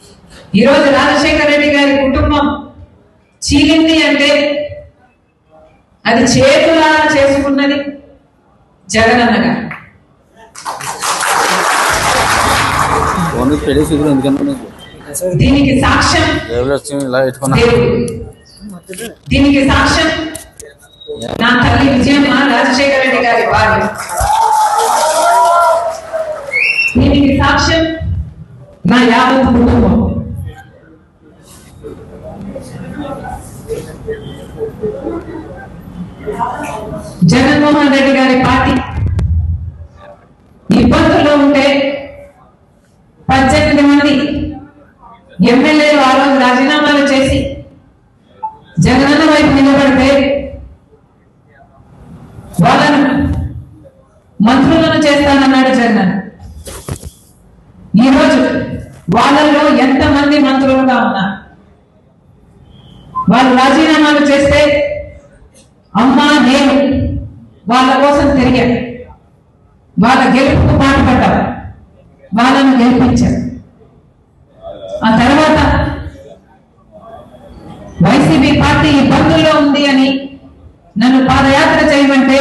ఈ రోజు రాజశేఖర రెడ్డి గారి కుటుంబం చీలింది అంటే అది చేతులారా చేసుకున్నది జగనన్న గారు. దీనికి సాక్ష్యం దీనికి సాక్ష్యం నా తల్లి విజయమ్మ రాజశేఖర రెడ్డి గారి భార్య. దీనికి సాక్ష్యం నా యావత్ కుటుంబం. జగన్మోహన్ రెడ్డి గారి పార్టీ ఇబ్బందుల్లో ఉంటే 18 మంది ఎమ్మెల్యేలు ఆ రోజు రాజీనామాలు చేసి జగనన్న వైపు నిలబడితే వాళ్ళను మంత్రులను చేస్తానన్నాడు జగన్. ఈరోజు వాళ్ళల్లో ఎంతమంది మంత్రులుగా ఉన్నారు? వాళ్ళు రాజీనామాలు చేస్తే అమ్మా నేను వాళ్ళ కోసం తిరిగాను, వాళ్ళ గెలుపుకు పాటుపడ్డారు, వాళ్ళను గెలిపించారు. ఆ తర్వాత వైసీపీ పార్టీ ఇబ్బందుల్లో ఉంది అని నన్ను పాదయాత్ర చేయమంటే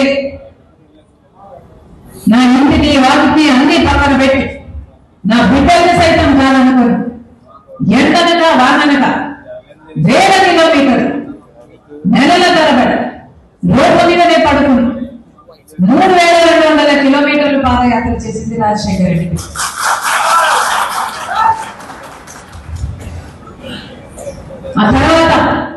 నా ఇంటిని వాటిని అన్ని పక్కన పెట్టి నా బిడ్డల్ని సైతం కాదనుకుని ఎండనక వాననక వేల కిలోమీటర్లు నెలల తరబడి రోడ్డు మీదనే పడుకుని 3200 కిలోమీటర్లు పాదయాత్ర చేసింది రాజశేఖర రెడ్డి. ఆ తర్వాత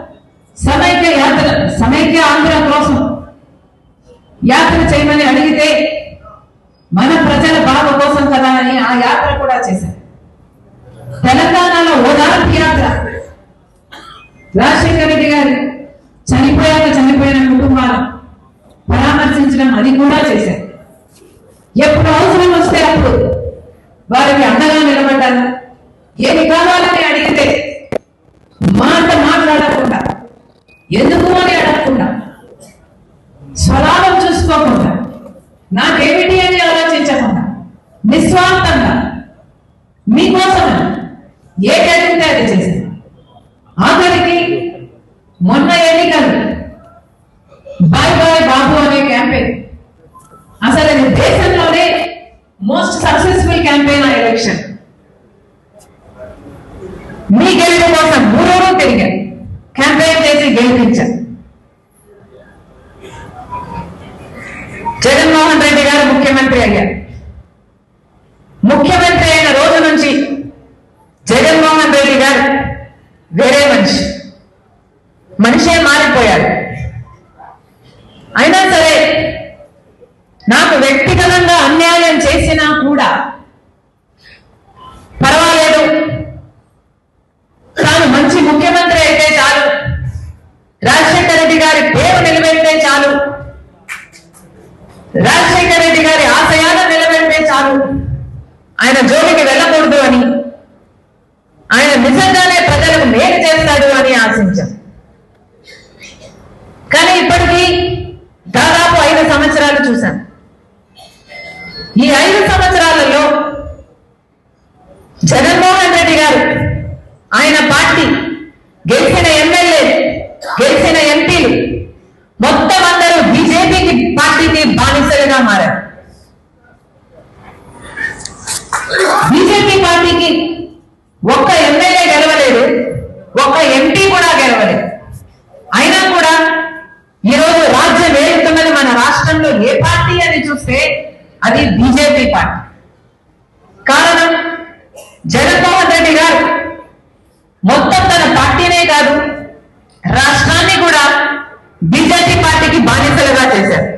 సమైక్య ఆంధ్ర కోసం యాత్ర చేయమని అడిగితే మన ప్రజల బాధ కోసం కదా అని ఆ యాత్ర కూడా చేశారు. తెలంగాణలో ఓదార్పు యాత్ర రాజశేఖర రెడ్డి గారు చనిపోయిన కుటుంబాలను పరామర్శించడం అది కూడా చేశారు. ఎప్పుడు అవసరం వస్తే అప్పుడు వారికి అండగా నిలబడ్డారు. ఏమి కావాలని అడిగితే మాట మాట్లాడకుండా, ఎందుకు అని అడగకుండా, స్వలాభం చూసుకోకుండా, నాకేమిటి అని ఆలోచించకుండా నిస్వార్థంగా మీకోసం ఏది అడిగితే అది చేశారు. ఆఖరికి మొన్న ఎన్నికలు బాయ్ బాయ్ బాబు అనే క్యాంపెయిన్ అసలు అది దేశంలోనే మోస్ట్ సక్సెస్ఫుల్ క్యాంపెయిన్ ఆ ఎలక్షన్. మీ గెలుపు కోసం ఊరూరు తిరిగారు, క్యాంపెయిన్ చేసి గెలిపించారు. జగన్మోహన్ రెడ్డి గారు ముఖ్యమంత్రి అయ్యారు. ముఖ్యమంత్రి అయిన రోజు నుంచి జగన్మోహన్ రెడ్డి గారు వేరే మనిషే మారిపోయారు. అయినా సరే నాకు వ్యక్తిగతంగా అన్యాయం చేసినా కూడా పర్వాలేదు, తాను మంచి ముఖ్యమంత్రి అయితే చాలు, రాజశేఖర రెడ్డి గారి పేరు నిలబెడితే చాలు, రాజశేఖర రెడ్డి గారి ఆశయాలను నిలబెడితే చాలు, ఆయన జోలికి వెళ్ళకూడదు అని, ఆయన నిజంగానే ప్రజలకు మేలు చేస్తాడు అని ఆశించాం. కానీ ఇప్పటికీ దాదాపు 5 సంవత్సరాలు చూశాం. ఈ 5 సంవత్సరాలలో జగన్మోహన్ రెడ్డి గారు, ఆయన పార్టీ, గెలిచిన ఎమ్మెల్యే, గెలిచిన ఎంపీలు మొత్తం అందరూ బీజేపీకి పార్టీకి బానిసలుగా మారారు. బీజేపీ పార్టీకి ఒక్క ఎమ్మెల్యే గెలవలేదు, ఒక్క ఎంపీ కూడా గెలవలేదు. అయినా కూడా ఈరోజు రాజ్యం ఏలుతున్నది మన రాష్ట్రంలో ఏ పార్టీ అని చూస్తే అది బీజేపీ పార్టీ. కారణం జగన్మోహన్ రెడ్డి గారు మొత్తం తన పార్టీనే కాదు రాష్ట్రాన్ని కూడా బీజేపీ పార్టీకి బానిసలుగా చేశారు.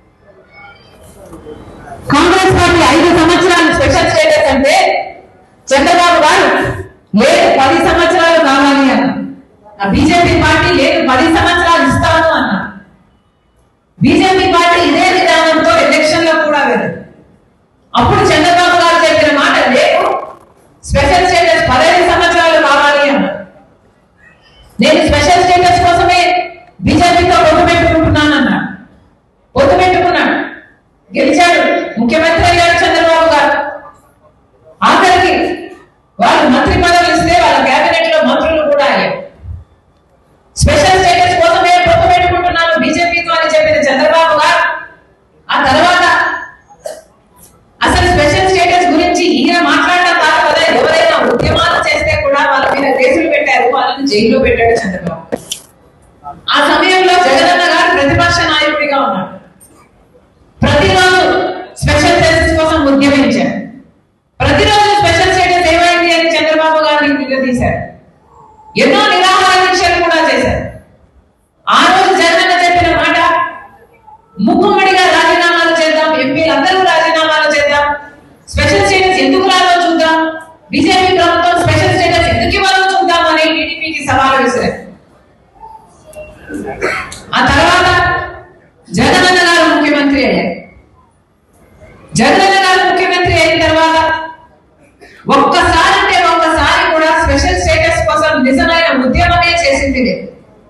కాంగ్రెస్ పార్టీ 5 సంవత్సరాలు స్పెషల్ స్టేటస్ అంటే చంద్రబాబు గారు లేదు 10 సంవత్సరాలు కావాలి అన్న, బీజేపీ పార్టీ లేదు 10 సంవత్సరాలు ఇస్తాను అన్న. బీజేపీ పార్టీ ఇదే విధానంతో ఎలక్షన్ లో కూడా వెళ్ళదు. అప్పుడు చంద్రబాబు గారు చెప్పిన మాట లేదు, స్పెషల్ స్టేటస్ 15 సంవత్సరాలు కావాలి అన్న. నేను స్పెషల్ స్టేటస్ కోసమే బీజేపీతో పొత్తు పెట్టుకుంటున్నానన్నాడు. పొత్తు పెట్టుకున్నాడు, గెలిచాడు, ముఖ్యమంత్రి అయ్యాడు చంద్రబాబు గారు. ఆఖరికి వాళ్ళు మంత్రి పదవులు ఇస్తే జైల్లో పెట్టాడు చంద్రబాబు. ఆ సమయంలో జగనన్న గారు ప్రతిపక్ష నాయకుడిగా ఉన్నాడు. ప్రతిరోజు స్పెషల్ స్టేటస్ కోసం ఉద్యమించారు. ప్రతిరోజు స్పెషల్ స్టేటస్ ఏమైంది అని చంద్రబాబు గారిని నిలదీశారు. ఎన్నో నిరాహార దీక్షలు కూడా చేశారు. ఆ రోజు జగనన్న చెప్పిన మాట, ముక్కుమ్మడిగా రాజీనామాలు చేద్దాం, ఎంపీలందరూ రాజీనామాలు చేద్దాం, స్పెషల్ స్టేటస్ ఎందుకు రాదో చూద్దాం, బీజేపీ ప్రభుత్వం స్పెషల్ స్టేటస్ ఎందుకు ఇవ్వాలో చూద్దాం అని టీడీపీకి సవాలు విసిరారు. ఆ తర్వాత జగనన్న గారు ముఖ్యమంత్రి అయ్యారు. జగనన్న గారు ముఖ్యమంత్రి అయిన తర్వాత ఒక్కసారి కూడా స్పెషల్ స్టేటస్ కోసం నిజమైన ఉద్యమమే చేసింది లేదు.